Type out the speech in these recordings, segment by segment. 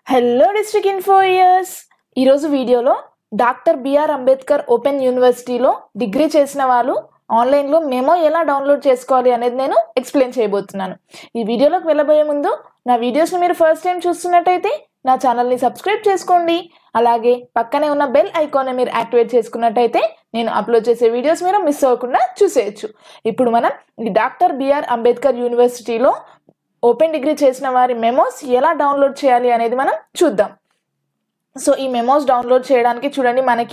Hello district info years ఈరోజు వీడియోలో doctor B R Ambedkar open యూనివర్సిటీలో డిగ్రీ చేసిన వాళ్ళు ఆన్లైన్లో మెమో ఎలా డౌన్లోడ్ చేసుకోవాలి అనేది నేను ఎక్స్ప్లెయిన్ చేయబోతున్నాను. ఈ వీడియోలోకి వెళ్ళబోయే ముందు నా వీడియోస్ని మీరు ఫస్ట్ టైం చూస్తున్నట్టయితే నా ఛానల్ని సబ్స్క్రైబ్ చేసుకోండి. అలాగే పక్కనే ఉన్న బెల్ ఐకాన్ని మీరు యాక్టివేట్ చేసుకున్నట్టయితే నేను అప్లోడ్ చేసే వీడియోస్ మీరు మిస్ అవ్వకుండా చూసేయచ్చు. ఇప్పుడు మనం ఈ డాక్టర్ బిఆర్ అంబేద్కర్ యూనివర్సిటీలో ఓపెన్ డిగ్రీ చేసిన వారి మెమోస్ ఎలా డౌన్లోడ్ చేయాలి అనేది మనం చూద్దాం. సో ఈ మెమోస్ డౌన్లోడ్ చేయడానికి చూడండి, మనకి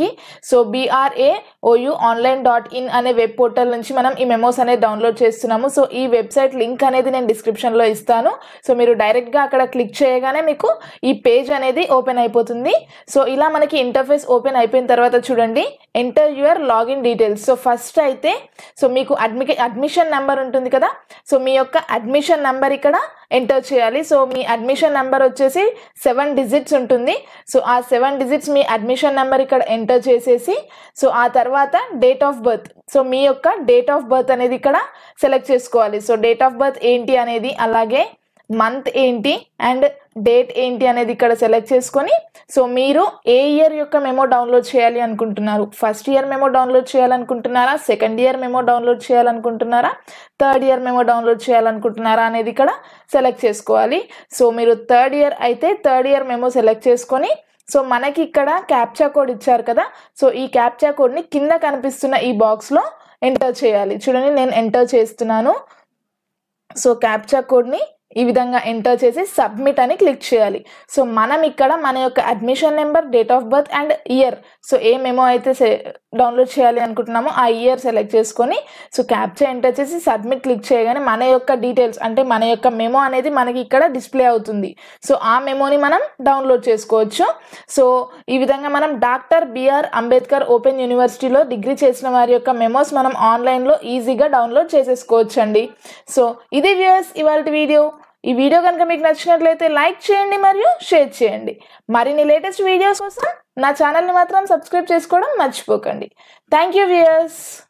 BRAOUonline.in అనే వెబ్ పోర్టల్ నుంచి మనం ఈ మెమోస్ అనేది డౌన్లోడ్ చేస్తున్నాము. సో ఈ వెబ్సైట్ లింక్ అనేది నేను డిస్క్రిప్షన్లో ఇస్తాను. సో మీరు డైరెక్ట్గా అక్కడ క్లిక్ చేయగానే మీకు ఈ పేజ్ అనేది ఓపెన్ అయిపోతుంది. సో ఇలా మనకి ఇంటర్ఫేస్ ఓపెన్ అయిపోయిన తర్వాత చూడండి, enter your login details. So first అయితే మీకు అడ్మిషన్ నెంబర్ ఉంటుంది కదా, సో మీ యొక్క అడ్మిషన్ నెంబర్ ఇక్కడ ఎంటర్ చేయాలి. సో మీ అడ్మిషన్ నెంబర్ వచ్చేసి 7 డిజిట్స్ ఉంటుంది. సో ఆ 7 డిజిట్స్ మీ అడ్మిషన్ నెంబర్ ఇక్కడ ఎంటర్ చేసేసి సో ఆ తర్వాత డేట్ ఆఫ్ బర్త్, సో మీ యొక్క డేట్ ఆఫ్ బర్త్ అనేది ఇక్కడ సెలెక్ట్ చేసుకోవాలి. సో డేట్ ఆఫ్ బర్త్ ఏంటి అనేది, అలాగే మంత్ ఏంటి అండ్ డేట్ ఏంటి అనేది ఇక్కడ సెలెక్ట్ చేసుకొని సో మీరు ఏ ఇయర్ యొక్క మెమో డౌన్లోడ్ చేయాలి అనుకుంటున్నారు, ఫస్ట్ ఇయర్ మెమో డౌన్లోడ్ చేయాలనుకుంటున్నారా, సెకండ్ ఇయర్ మెమో డౌన్లోడ్ చేయాలనుకుంటున్నారా, థర్డ్ ఇయర్ మెమో డౌన్లోడ్ చేయాలనుకుంటున్నారా అనేది ఇక్కడ సెలెక్ట్ చేసుకోవాలి. సో మీరు థర్డ్ ఇయర్ అయితే థర్డ్ ఇయర్ మెమో సెలెక్ట్ చేసుకొని సో మనకి ఇక్కడ క్యాప్చా కోడ్ ఇచ్చారు కదా, సో ఈ క్యాప్చా కోడ్ని కింద కనిపిస్తున్న ఈ బాక్స్లో ఎంటర్ చేయాలి. చూడండి, నేను ఎంటర్ చేస్తున్నాను. సో క్యాప్చా కోడ్ని ఈ విధంగా ఎంటర్ చేసి సబ్మిట్ అని క్లిక్ చేయాలి. సో మనం ఇక్కడ మన యొక్క admission number, date of birth and year, so ఏ మెమో అయితే డౌన్లోడ్ చేయాలి అనుకుంటున్నామో ఆ ఇయర్ సెలెక్ట్ చేసుకొని సో క్యాప్చా ఎంటర్ చేసి సబ్మిట్ క్లిక్ చేయగానే మన యొక్క డీటెయిల్స్ అంటే మన యొక్క మెమో అనేది మనకి ఇక్కడ డిస్ప్లే అవుతుంది. సో ఆ మెమోని మనం డౌన్లోడ్ చేసుకోవచ్చు. సో ఈ విధంగా మనం డాక్టర్ బిఆర్ అంబేద్కర్ ఓపెన్ యూనివర్సిటీలో డిగ్రీ చేసిన వారి యొక్క మెమోస్ మనం ఆన్లైన్లో ఈజీగా డౌన్లోడ్ చేసేసుకోవచ్చు అండి. సో ఇది వ్యూయర్స్ ఇవాళ వీడియో. ఈ వీడియో కనుక మీకు నచ్చినట్లయితే లైక్ చేయండి మరియు షేర్ చేయండి. మరిన్ని లేటెస్ట్ వీడియోస్ కోసం నా ఛానల్ని మాత్రం సబ్స్క్రైబ్ చేసుకోవడం మర్చిపోకండి. Thank you viewers.